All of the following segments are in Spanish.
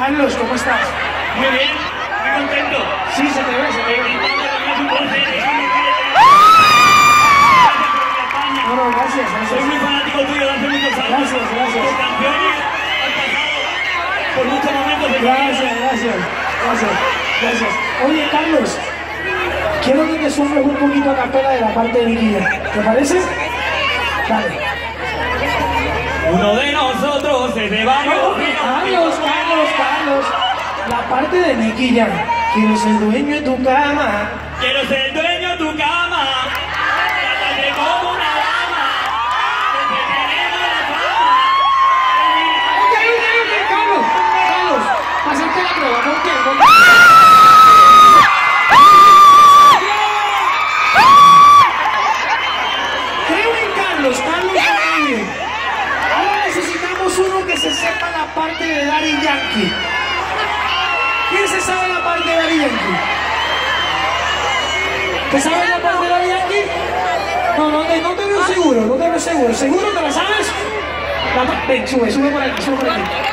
Carlos, ¿cómo estás? Muy bien, muy contento. Sí, se te ve, se te ve. No, gracias, gracias. Soy muy fanático tuyo de hace muchos años. Gracias, gracias. Tus canciones han pasado por muchos momentos de Gracias, gracias. Oye, Carlos, quiero que te sumes un poquito a capela de la parte de Niquilla. ¿Te parece? Dale. Uno de nosotros es de varios. Carlos. La parte de Niquilla. Quiero ser dueño de tu cama. Quiero ser dueño de tu cama. Trátame como una dama. Desde tenemos la fama. Carlos, pasarte la prueba, ¿con qué? Creo en Carlos muy bien. Ahora necesitamos uno que se sepa la parte de Daddy Yankee. ¿Quién se sabe la parte de Daddy Yankee? ¿Te sabes la parte de Daddy Yankee? No te veo seguro. ¿Seguro te la sabes? Ven, sube por aquí, Sube.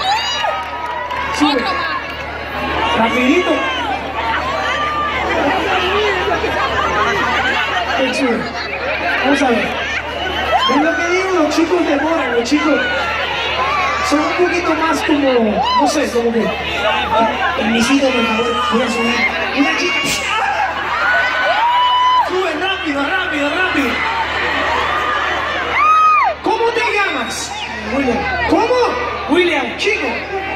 Rapidito. Ven, sube. Vamos a ver. Es lo que digo, los chicos demoran, los chicos son un poquito más como, no sé, como que permisito, por favor, voy a subir. Una chica. Sube rápido. ¿Cómo te llamas? William. ¿Cómo? William, chico.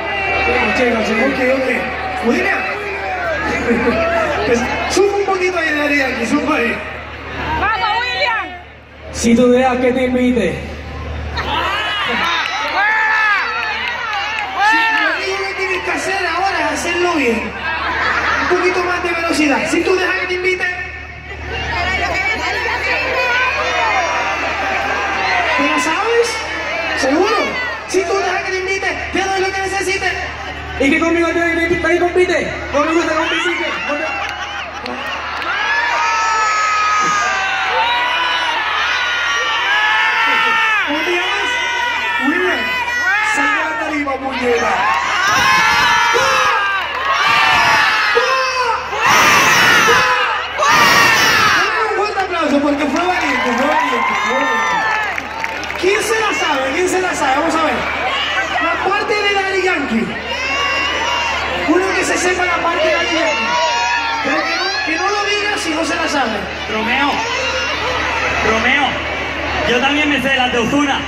Ok. William. Pues, sube un poquito ahí de área aquí, sube ahí. ¡Vamos, William! Si tú dejas que te invite. Que hacer ahora es hacerlo bien, un poquito más de velocidad. Si tú dejas que te invite, ¿te la sabes? ¿Seguro? Si tú dejas que te invite, te doy lo que necesites. ¿Y que conmigo te compite? No me gusta competir. ¿Cómo te llamas? William. Salga a la tarima, muñeca. Porque fue valiente. ¿Quién se la sabe? Vamos a ver. La parte de Daddy Yankee. Uno que se sepa la parte de Daddy Yankee. Pero que no lo diga si no se la sabe. Romeo. Yo también me sé las de Ozuna.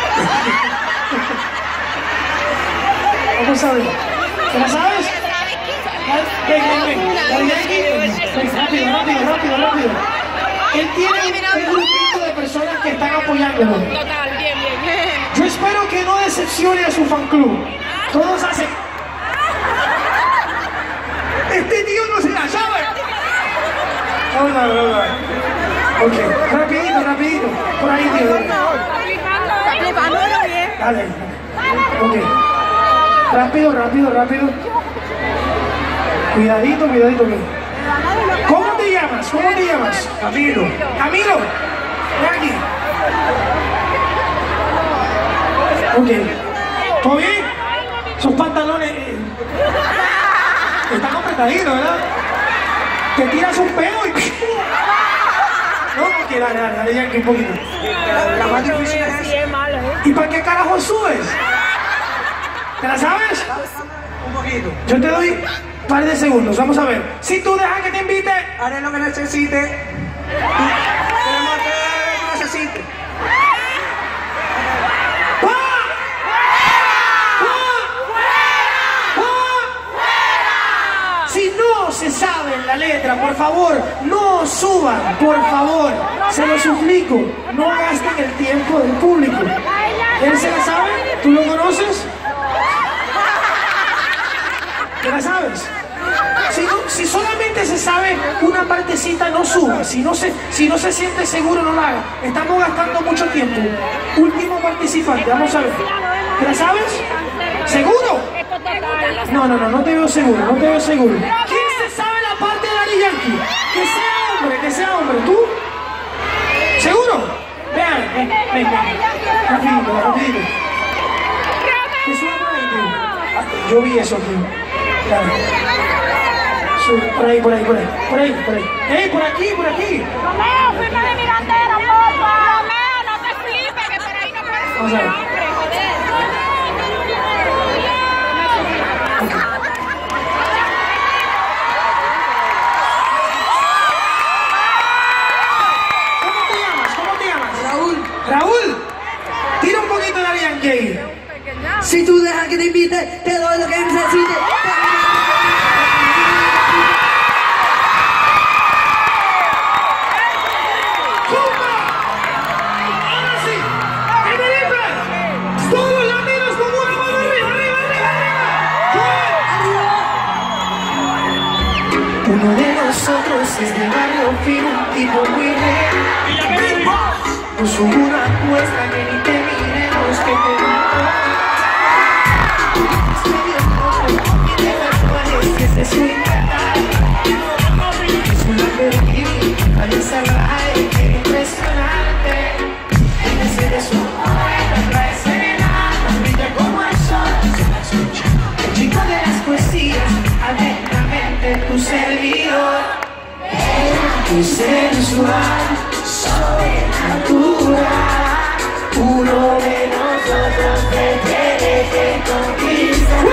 Vamos a ver. ¿Te la sabes? Ven. Daddy Yankee. Rápido. Él tiene un grupito de personas que están apoyándolo. Total, bien. Yo espero que no decepcione a su fan club. Todos hacen. Este tío no se la sabe. No. Ok, rapidito. Por ahí, tío. Está flipándolo bien. Dale. Ok. Rápido. Cuidadito. ¿Cómo te llamas? Camilo. Ven aquí. Ok. ¿Todo bien? Sus pantalones están apretaditos, ¿verdad? Te tiras un pedo y... No, ok, dale, ya que un poquito. La más difícil es Sí, es malo, ¿eh? ¿Y para qué carajo subes? ¿Te la sabes? Un poquito. Yo te doy un par de segundos, vamos a ver. Si tú dejas que te invite, Haré lo que necesite. Queremos hacer lo que necesite. si no se sabe la letra, por favor, no suban, por favor, se lo suplico, no gasten el tiempo del público. ¿Él se la sabe? ¿Tú lo conoces? ¿Te la sabes? Si solamente se sabe una partecita, no suba. Si no se siente seguro, no la haga. Estamos gastando mucho tiempo. Último participante, vamos a ver. ¿Te la sabes? ¿Seguro? No te veo seguro, ¿Quién se sabe la parte de Daddy Yankee? Que sea hombre, ¿tú? ¿Seguro? Vean, ven. Rapidito. Que suba por ahí, tío. Yo vi eso aquí. Claro. Por ahí, por ahí, por ahí, por ahí, por ahí. ¡Ey, por aquí, por aquí! Romeo, firma de mi bandera, porfa. Romeo, no te flipes, que por ahí no puedes Vamos a subir, ver. hombre, joder. ¿Cómo te llamas? ¿Cómo te llamas? Raúl, Raúl, tira un poquito de Arián Gay. si tú dejas que te invite, te doy lo que necesites. Ahora sí, en el himno. Todos los latinos con una mano arriba, arriba, arriba, arriba. Uno de nosotros es de barrio fino, un tipo muy real. No son una apuesta que ni te miremos que te este es un canal, es una perdida, a salvaje, que impresionante. Tienes eres un poeta, trae serenata, brilla como el sol, se la escucha. El chico de las poesías, atentamente tu servidor. Tu sensual, sobrenatural, uno de nosotros te tiene que conquistar.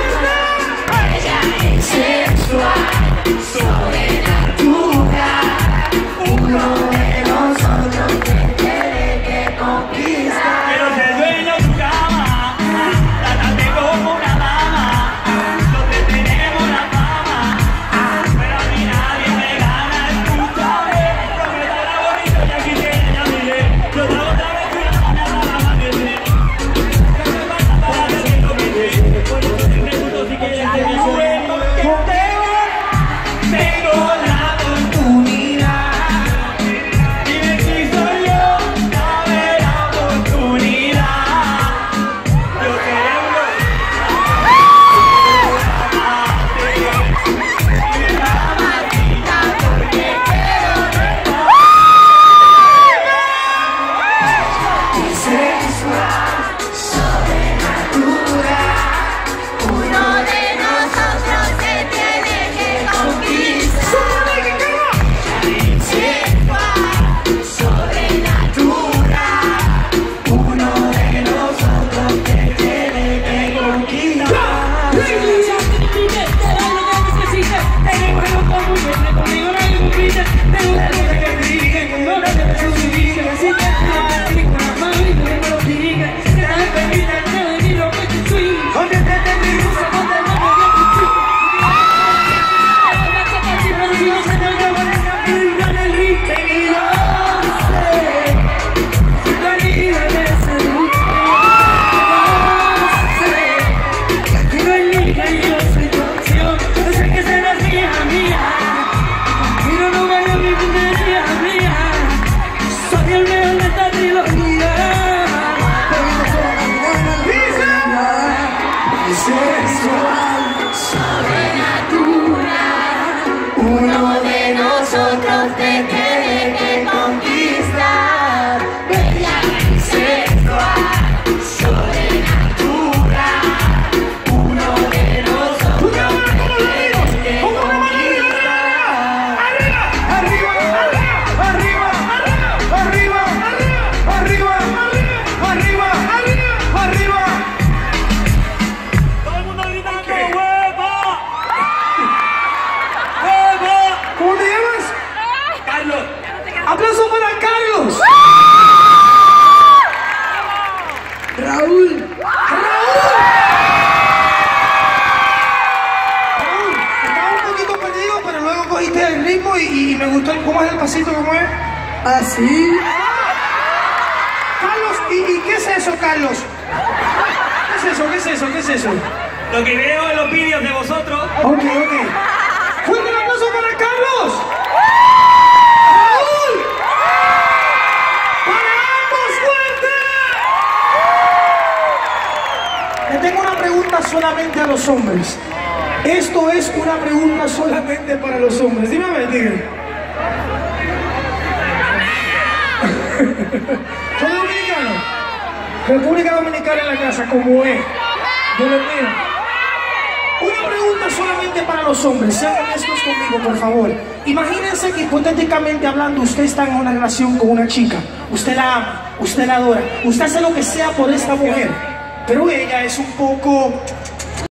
Sensual, sobrenatural, uno de nosotros te tiene que conquistar. Quiero ser dueño de tu cama, tratarte como una dama, donde tenemos la fama, pero a mí nadie me gana, escúchame, no me estará bonito y aquí tienes ya miré, yo te hago otra vez y una nada más que sé, que me falta para que te conquiste, por eso te pregunto si quieres ser mi sueño. Tengo la oportunidad. Dime si soy yo, dame la oportunidad. Yo quiero Sensual, sobrenatural, uno de nosotros te tiene que conquistar. Sensual, sobrenatural, uno de nosotros te tiene que conquistar. Sensual, sobrenatural, uno de nosotros te tiene que conquistar. Bella y sensual, sobrenatural, uno de nosotros te tiene que conquistar. Arriba, arriba, arriba, arriba, arriba, arriba, arriba, arriba, arriba. todo el mundo gritando ¡huevo! ¡Huevo! ¿Cómo te llamas? Carlos, ¡Aplauso para Carlos! Raúl, Raúl, estaba un poquito perdido, pero luego cogiste el ritmo y me gustó cómo es el pasito, cómo es. así. Carlos, ¿y qué es eso, Carlos? ¿Qué es eso? ¿Qué es eso? ¿Qué es eso? lo que veo en los vídeos de vosotros. Ok, ok. ¡Fuerte el aplauso para Carlos! ¡Raúl! ¡Para ambos, fuerte! Le tengo una pregunta solamente a los hombres. Esto es una pregunta solamente para los hombres. Dime a ver, dígame. Soy dominicano. República Dominicana en la casa, como es. Yo le pido. Una pregunta solamente para los hombres, sean honestos conmigo, por favor. Imagínense que hipotéticamente hablando, usted está en una relación con una chica, usted la ama, usted la adora, usted hace lo que sea por esta mujer, pero ella es un poco